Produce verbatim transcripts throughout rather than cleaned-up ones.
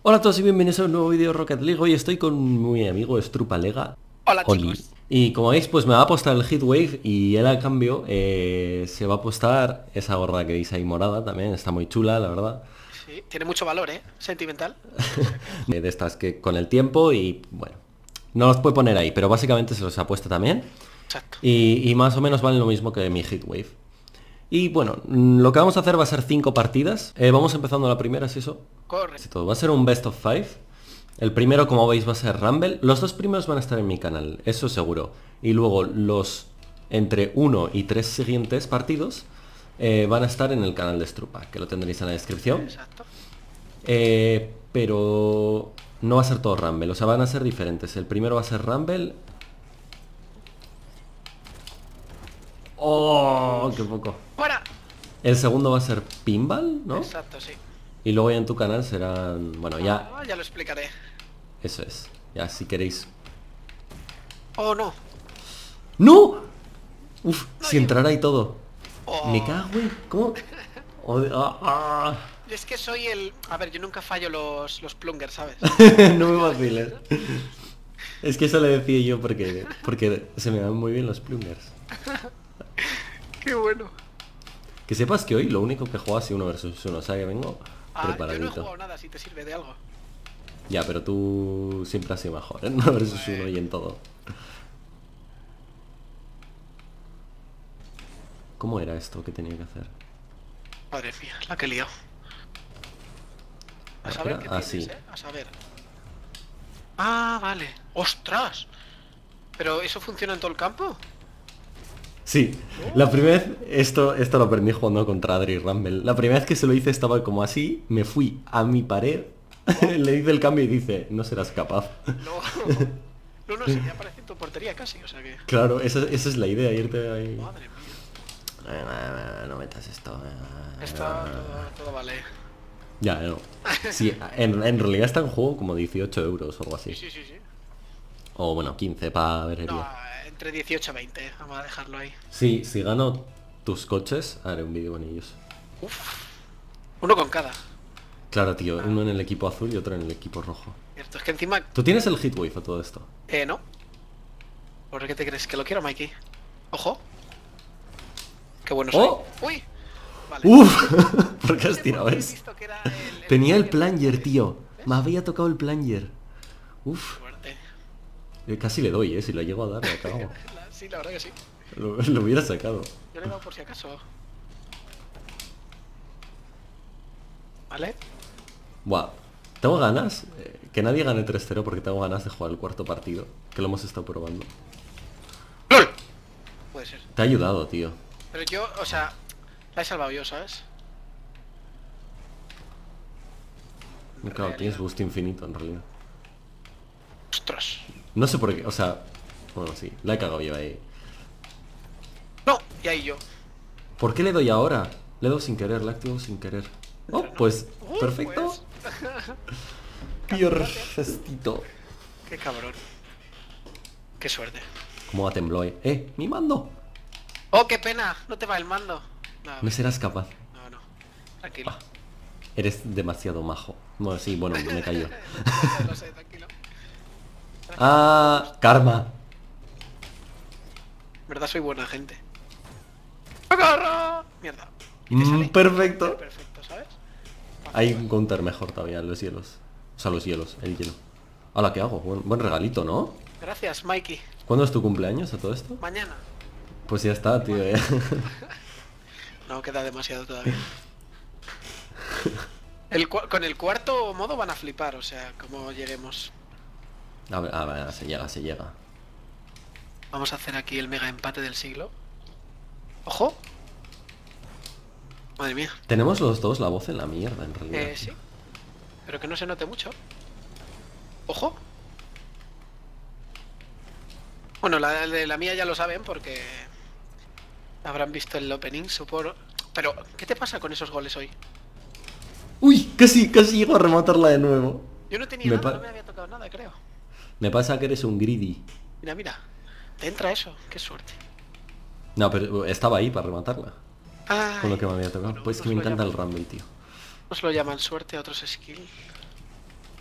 Hola a todos y bienvenidos a un nuevo vídeo de Rocket League. Hoy estoy con mi amigo Strupalega. Hola Oli. chicos. Y como veis, pues me va a apostar el Heatwave y él a cambio eh, se va a apostar esa gorra que veis ahí morada también. Está muy chula, la verdad. Sí, tiene mucho valor, ¿eh? Sentimental. O sea que... De estas que con el tiempo y bueno, no los puede poner ahí, pero básicamente se los ha puesto también. Exacto. Y, y más o menos valen lo mismo que mi Heatwave. Y bueno, mm, lo que vamos a hacer va a ser cinco partidas. Eh, vamos empezando la primera, ¿es eso? Corre. Sí, todo. Va a ser un best of five. El primero, como veis, va a ser Rumble. Los dos primeros van a estar en mi canal, eso seguro. Y luego los entre uno y tres siguientes partidos eh, van a estar en el canal de Strupa, que lo tendréis en la descripción. Exacto. Eh, pero no va a ser todo Rumble, o sea, van a ser diferentes. El primero va a ser Rumble. ¡Oh! ¡Qué poco! ¡Fuera! El segundo va a ser Pinball, ¿no? Exacto, sí. Y luego ya en tu canal serán... Bueno, ya... Ah, ya lo explicaré. Eso es. Ya, si queréis... Oh, no. ¡No! Uf, No si digo. entrara y todo. Oh. Me cago, güey. ¿Cómo? Oh, ah, ah. Yo es que soy el... A ver, yo nunca fallo los, los plungers, ¿sabes? No me vaciles. Es que eso le decía yo porque, porque se me dan muy bien los plungers. Qué bueno. Que sepas que hoy lo único que juego ha sido uno versus uno. O sea que vengo Ah, yo no he preparadito. jugado nada, si te sirve de algo. Ya, pero tú siempre has sido mejor en uno versus uno y en todo. ¿Cómo era esto que tenía que hacer? Madre mía, la que lío. A Ah, saber era qué tienes, así. ¿eh? A saber. Ah, vale. ¡Ostras! ¿Pero eso funciona en todo el campo? Sí, la primera vez, esto, esto lo aprendí jugando contra Adri Rumble. La primera vez que se lo hice estaba como así, me fui a mi pared, le hice el cambio y dice, no serás capaz. No. No, no, sí, ya aparece en tu portería casi, o sea que... Claro, esa, esa es la idea, irte ahí. Madre mía. Eh, No metas esto. eh. Esto todo, todo vale. Ya, no. Sí, en, en realidad está en juego como dieciocho euros o algo Sí, así. sí, sí, sí. O bueno, quince para ver el No, día. entre dieciocho y veinte, vamos a dejarlo ahí. Sí, si gano tus coches, haré un vídeo con ellos. Uf. Uno con cada. Claro, tío, uno en el equipo azul y otro en el equipo rojo. Cierto, es que encima... ¿Tú tienes el Heatwave a todo esto? Eh, ¿no? ¿Por qué te crees que lo quiero, Mikey? Ojo. Qué bueno soy. ¡Oh! ¡Uy! Vale. ¡Uf! ¿Por qué No has sé tirado por qué he eso? visto que era el- el Tenía el plunger. plunger, tío. ¿Ves? Me había tocado el plunger. Uf. Suerte. Eh, Casi le doy, eh. Si lo llego a dar, lo acabo. La- Sí, la verdad que sí. Lo, lo hubiera sacado. Yo le he dado por si acaso. ¿Vale? Buah. Tengo ganas. eh, que nadie gane tres cero porque tengo ganas de jugar el cuarto partido. Que lo hemos estado probando. ¡Lol! Puede ser. Te ha ayudado, tío. Pero yo, o sea, la he salvado yo, ¿sabes? Claro, tienes boost infinito en realidad. Ostras. No sé por qué, o sea... Bueno, sí, la he cagado yo ahí. No, y ahí yo. ¿Por qué le doy ahora? Le doy sin querer, le activo sin querer. Oh, pues, Uh, perfecto. pues. Perfectito. Qué cabrón. Qué suerte. ¿Cómo va tembló ahí? ¡Eh! ¡Mi mando! Oh, qué pena. No te va el mando. No, No serás capaz. no, no. Tranquilo. Ah, eres demasiado majo. Bueno, sí, bueno, me cayó. Lo sé, tranquilo. Ah, karma. En verdad soy buena gente. ¡Agarra! Mierda. Y te Mm, sale perfecto. perfecto, ¿sabes? Hay un counter mejor todavía, los hielos. O sea, los hielos, el hielo. Hola, ¿qué hago? Buen, buen regalito, ¿no? Gracias, Mikey. ¿Cuándo es tu cumpleaños a todo esto? Mañana. Pues ya está, tío. eh. No, queda demasiado todavía. El cua- con el cuarto modo van a flipar, o sea, como lleguemos. A ver, a ver, se llega, se llega. Vamos a hacer aquí el mega empate del siglo. ¡Ojo! Madre mía. Tenemos los dos la voz en la mierda, en realidad. Eh, sí. Pero que no se note mucho. ¡Ojo! Bueno, la de la mía ya lo saben porque habrán visto el opening, supongo. Pero, ¿qué te pasa con esos goles hoy? Uy, casi, casi llego a rematarla de nuevo. Yo no tenía Me nada, pa- no me había tocado nada, creo. Me pasa que eres un greedy. Mira, mira. Te entra eso, qué suerte. No, pero estaba ahí para rematarla. Ay, Con lo que me había tocado. bueno, Pues que unos me lo encanta el llaman- Rumble, tío. Nos lo llaman suerte, otros skill.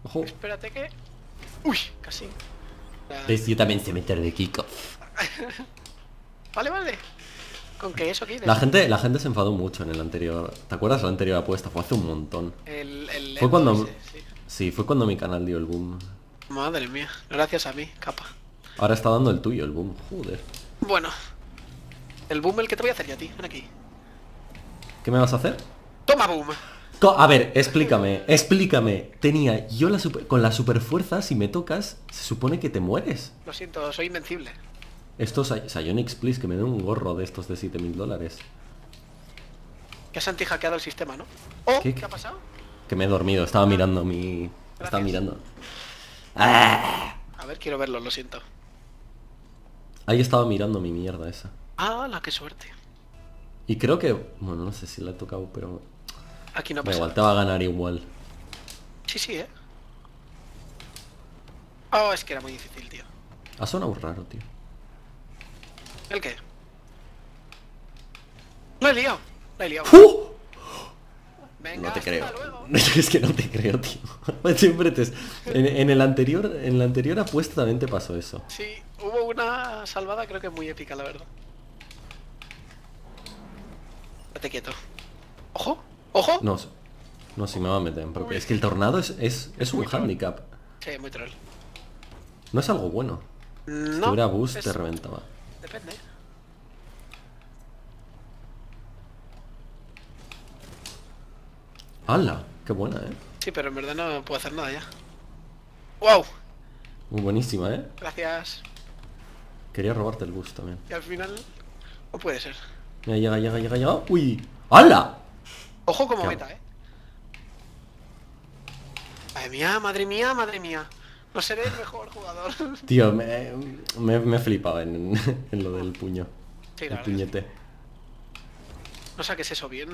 Ojo. Espérate que... Uy, casi. La- ¿Ves? Yo también sé meter de Kiko. Vale, vale. ¿Con qué eso quieres? La gente, la gente se enfadó mucho en el anterior. ¿Te acuerdas la anterior apuesta? Fue hace un montón. El, el Fue Enzo cuando... ese, sí. Sí, fue cuando mi canal dio el boom. Madre mía, gracias a mí, capa. Ahora está dando el tuyo el boom. Joder. Bueno. El boom el que te voy a hacer yo a ti. Ven aquí. ¿Qué me vas a hacer? Toma boom. Co- A ver, explícame, explícame. Tenía yo la super... con la super fuerza, si me tocas, se supone que te mueres. Lo siento, soy invencible. Estos Psyonix, please, que me den un gorro de estos de siete mil dólares. Que has anti-hackeado el sistema, ¿no? Oh, ¿Qué? ¿qué ha pasado? Que me he dormido, estaba mirando mi... Estaba Gracias. mirando. ¡Ah! A ver, quiero verlo, lo siento. Ahí estaba mirando mi mierda esa. Ah, la qué suerte. Y creo que... Bueno, no sé si la he tocado, pero... Aquí no Da pasa. igual, te va a ganar igual. Sí, sí, eh. Oh, es que era muy difícil, tío. Ha sonado raro, tío. ¿El qué? Lo he liado. Lo he liado. ¡Uh! Venga, No te hasta creo. luego. Es que no te creo, tío. Siempre te... En, en el anterior, en la anterior apuesta también te pasó eso. Sí, hubo una salvada creo que muy épica, la verdad. Estate quieto. ¡Ojo! ¡Ojo! No, no, si me va a meter en propio. Uy. Es que el tornado es, es, es un Muy troll. handicap. Sí, muy troll. No es algo bueno. Si No, tuviera boost es- te reventaba. Depende. ¡Hala! ¡Qué buena, eh! Sí, pero en verdad no puedo hacer nada ya. ¡Wow! Muy buenísima, eh. Gracias. Quería robarte el boost también. Y al final... No puede ser. Mira, llega, llega, llega, llega. ¡Uy! ¡Hala! Ojo como ¿Qué meta, hago? eh. Madre mía, madre mía, madre mía. No seré el mejor jugador. Tío, me, me, me he flipado en, en lo del puño. Sí, la El verdad. puñete. No saques eso bien.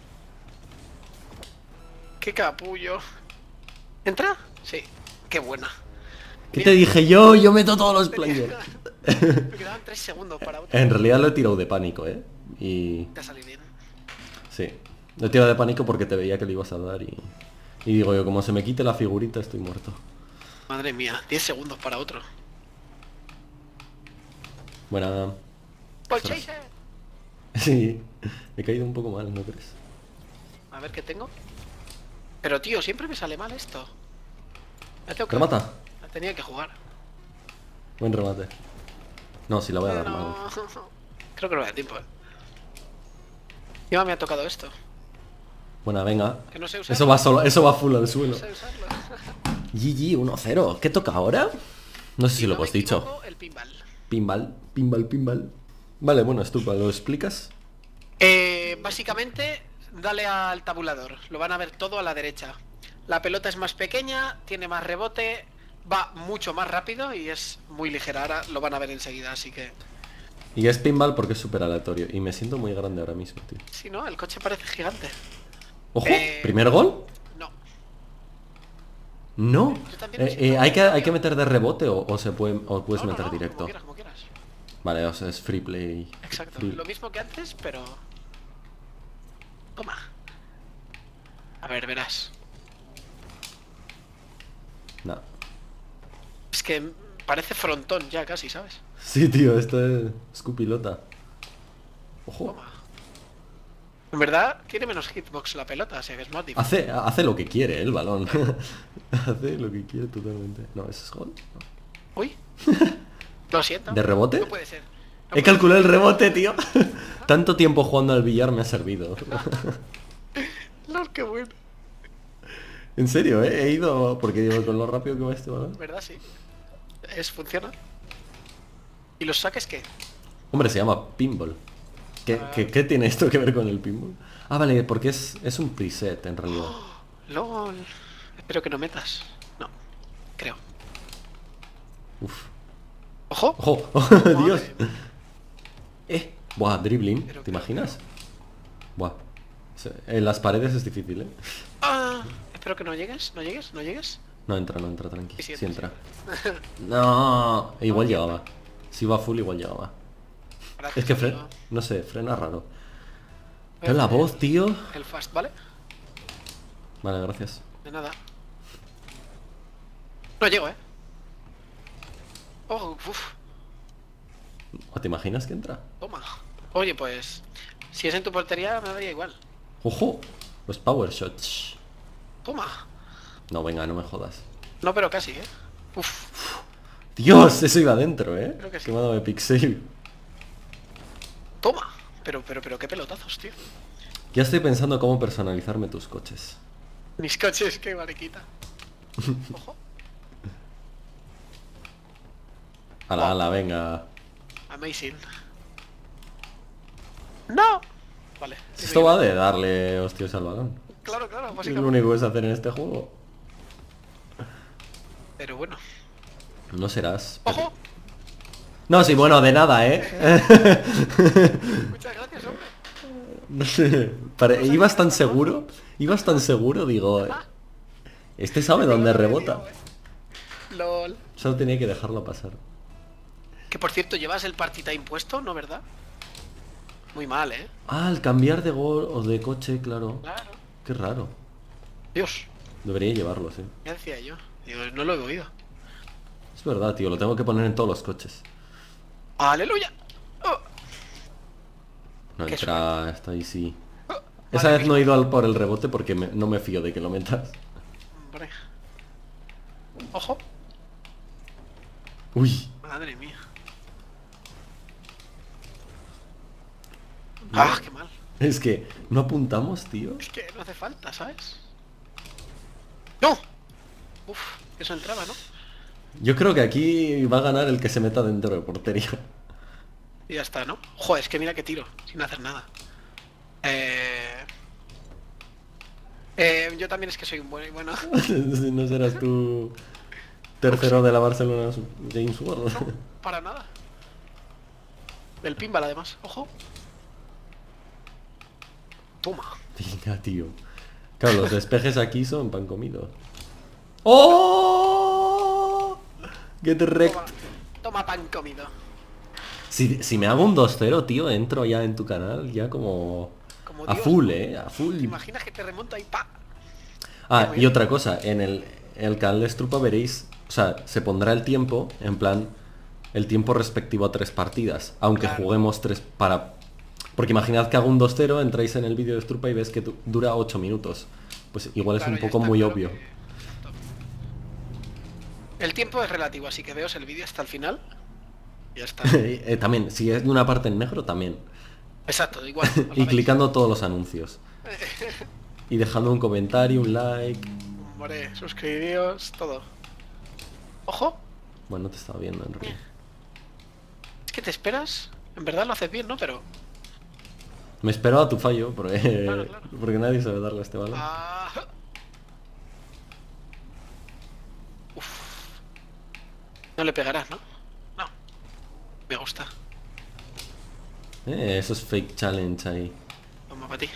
¡Qué capullo! ¿Entra? Sí. ¡Qué buena! ¿Qué te dije yo? Yo meto todos los players. Me quedaban tres segundos para otro. En realidad lo he tirado de pánico, eh. Y... Te ha salido bien. Sí. Lo he tirado de pánico porque te veía que le ibas a dar y... Y digo yo, como se me quite la figurita estoy muerto. Madre mía, diez segundos para otro. Buena... ¡Paul Ostras. Chaser! Sí. He caído un poco mal, ¿no crees? A ver qué tengo. Pero tío, siempre me sale mal esto. La tengo que... Remata. La tenía que jugar. Buen remate. No, si la voy a dar mal. No. Creo que no me da tiempo, eh. Encima me ha tocado esto. Buena, venga. Que no sé usarlo. Eso va solo, eso va full al No suelo. sé usarlo. G G, uno cero. ¿Qué toca ahora? No sé si Si lo no me hemos dicho. equivoco, el pinball. Pinball, pinball, pinball. Vale, bueno, Stupa, ¿lo explicas? Eh, básicamente, dale al tabulador. Lo van a ver todo a la derecha. La pelota es más pequeña, tiene más rebote, va mucho más rápido y es muy ligera. Ahora lo van a ver enseguida, así que... Y es pinball porque es súper aleatorio. Y me siento muy grande ahora mismo, tío. Si no, el coche parece gigante. ¡Ojo! Eh, ¿Primer gol? No. No. Yo también me Eh, siento eh, ¿hay, que, ¿Hay cambio. que meter de rebote o, o se puede, o puedes No, no, meter no, directo? Como quieras, como quieras. Vale, o sea, es free play. Exacto. Free- Lo mismo que antes, pero... Toma. A ver, verás. Nah. Es que parece frontón ya casi, ¿sabes? Sí, tío, esto es Scupilota. Ojo. Toma. En verdad, tiene menos hitbox la pelota, o sea que es más difícil. Hace, hace lo que quiere, eh, el balón. Hace lo que quiere totalmente. No, ¿ese es gol? No. Uy. Lo siento. ¿De rebote? No puede ser. No He puede calculado el rebote, tío. Tanto tiempo jugando al billar me ha servido. ser. Lol, qué bueno. En serio, ¿eh? He ido... Porque digo, con lo rápido que va este balón. ¿Verdad? Sí. Es, funciona. ¿Y los saques qué? Hombre, se llama pinball. ¿Qué, Ah. qué, qué tiene esto que ver con el pinball? Ah, vale, porque es, es un preset en realidad. LOL. Espero que no metas. No. Creo. Uf. ¡Ojo! ¡Ojo! ¡Dios! Eh. Buah, dribbling. Pero ¿Te creo imaginas? Buah. Se- En las paredes es difícil, ¿eh? Ah, espero que no llegues, no llegues, no llegues. No entra, no entra, tranqui. Sí, Sí entra, entra. No, igual llegaba. Si va full, igual llegaba. Gracias, Es que frena, amigo. no sé, frena raro. Voy a Pero la hacer voz, tío. El fast, ¿vale? Vale, gracias. De nada. No llego, ¿eh? Oh, uf. ¿O te imaginas que entra? Toma. Oye, pues... Si es en tu portería, me daría igual. ¡Ojo! Los power shots. Toma. No, venga, no me jodas. No, pero casi, ¿eh? Uf. Dios, eso iba adentro, ¿eh? Creo que sí. Qué mano de pixel. Toma. Pero, pero, pero, qué pelotazos, tío. Ya estoy pensando cómo personalizarme tus coches. Mis coches, qué mariquita. Ojo. Ala, ala, venga. Amazing. ¡No! Vale. Esto va de darle hostias al balón. Claro, claro, Es lo básicamente. único que es hacer en este juego. Pero bueno. No serás. ¡Ojo! No, sí, bueno, de nada, ¿eh? Muchas gracias, hombre. No sé. Pare- Ibas tan seguro. Ibas tan seguro, digo. eh, Este sabe dónde rebota. LOL. Solo tenía que dejarlo pasar. Que por cierto, ¿llevas el party time puesto, no, verdad? Muy mal, ¿eh? Ah, al cambiar de gol o de coche, claro. Claro. Qué raro. Dios, Debería llevarlo, sí. ya decía yo. Digo, no lo he oído. Es verdad, tío, lo tengo que poner en todos los coches. ¡Aleluya! Oh. No Qué entra, está ahí sí. Oh. Esa Madre vez mía. no he ido al por el rebote porque me- no me fío de que lo metas. Hombre. Ojo. Uy. Madre mía. Ah, qué mal. Es que no apuntamos, tío. Es que no hace falta, ¿sabes? ¡No! Uf, eso entraba, ¿no? Yo creo que aquí va a ganar el que se meta dentro de portería. Y ya está, ¿no? Joder, es que mira que tiro, sin hacer nada. Eh... Eh, yo también es que soy un buen bueno. Si no serás tú tercero de la Barcelona James World. No, para nada. Del pinball además, ojo. Toma. Venga, tío. Claro, los despejes aquí son pan comido. ¡Oh! Get wrecked. Toma, toma pan comido. Si, si me hago un dos cero, tío, entro ya en tu canal, ya como... Como A Dios, full, ¿no? eh, a full. ¿Te imaginas que te remonta y pa? Ah, Qué y bien. otra cosa, en el, en el canal de Strupa veréis, o sea, se pondrá el tiempo, en plan, el tiempo respectivo a tres partidas, aunque Claro. juguemos tres para... Porque imaginad que hago un dos cero, entráis en el vídeo de Strupa y ves que du- dura ocho minutos. Pues igual Claro, es un ya poco está muy claro obvio. que- El tiempo es relativo, así que veos el vídeo hasta el final. Y ya está. Eh, también, si es de una parte en negro, también. Exacto, igual. os la Y veis. clicando todos los anuncios. Y dejando un comentario, un like. Hombre, suscribíos, todo. Ojo, Bueno, no te estaba viendo, Enrique. es que te esperas. En verdad lo haces bien, ¿no? Pero... Me espero a tu fallo, porque, Claro, claro. porque nadie sabe darle a este balón. Ah. Uf. No le pegarás, ¿no? No. Me gusta. Eh, eso es fake challenge ahí. Toma para ti.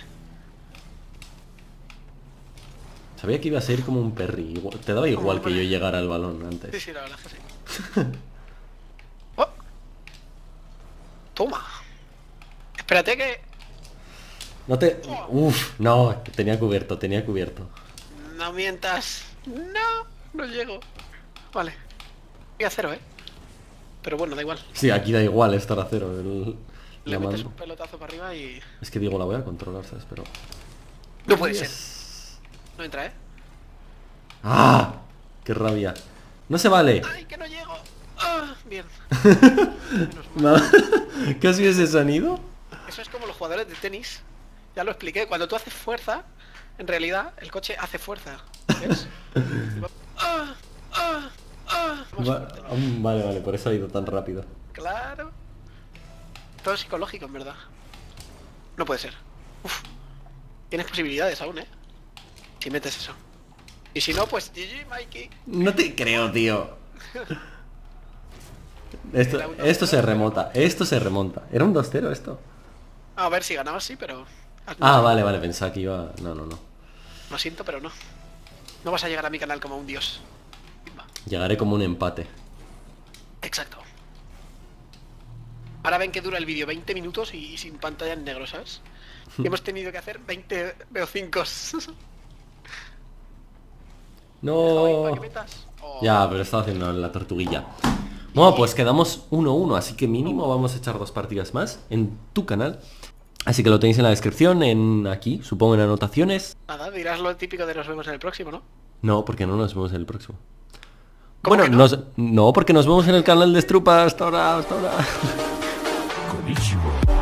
Sabía que ibas a ir como un perry. Igual- te daba igual que Hombre. yo llegara al balón Sí, antes. sí, la verdad es que sí. Oh. Toma. Espérate que... No te... Uf, no, tenía cubierto, tenía cubierto. No mientas. No, no llego. Vale. Voy a cero, ¿eh? Pero bueno, da igual. Sí, aquí da igual estar a cero. el- Le la metes mando. un pelotazo para arriba y... Es que digo, la voy a controlar, ¿sabes? Pero... No puede ser. Yes. No entra, ¿eh? ¡Ah! ¡Qué rabia! ¡No se vale! ¡Ay, que no llego! Ah, bien. No. ¿Qué ha sido ese sonido? Eso es como los jugadores de tenis. Ya lo expliqué. Cuando tú haces fuerza, en realidad el coche hace fuerza. ¿Ves? Y va- ¡Ah! ¡Ah! ¡Ah! Más Va- fuerte. mm, Vale, vale, por eso ha ido tan rápido. Claro. Todo es psicológico, en verdad. No puede ser. Uf. Tienes posibilidades aún, ¿eh? Si metes eso. Y si no, pues G G, Mikey. No te creo, tío. Esto, Era un dos esto se cero. remonta, esto se remonta. ¿Era un dos cero esto? A ver, si ganabas sí, pero... Ah, vale, vale, pensaba que iba... No, no, no. Lo siento, pero no. No vas a llegar a mi canal como un dios. Va. Llegaré como un empate. Exacto. Ahora ven que dura el vídeo veinte minutos y sin pantalla en negro, ¿sabes? Y hemos tenido que hacer veinte B O cinco. No. ¿Para qué metas? Oh. Ya, pero estaba haciendo la tortuguilla. Bueno, pues quedamos uno uno, así que mínimo vamos a echar dos partidas más en tu canal. Así que lo tenéis en la descripción, en aquí, supongo en anotaciones. Nada, dirás lo típico de nos vemos en el próximo, ¿no? No, porque no nos vemos en el próximo. ¿Cómo Bueno, que no? nos, no, porque nos vemos en el canal de Strupa. Hasta ahora, hasta ahora. Konnichiwa.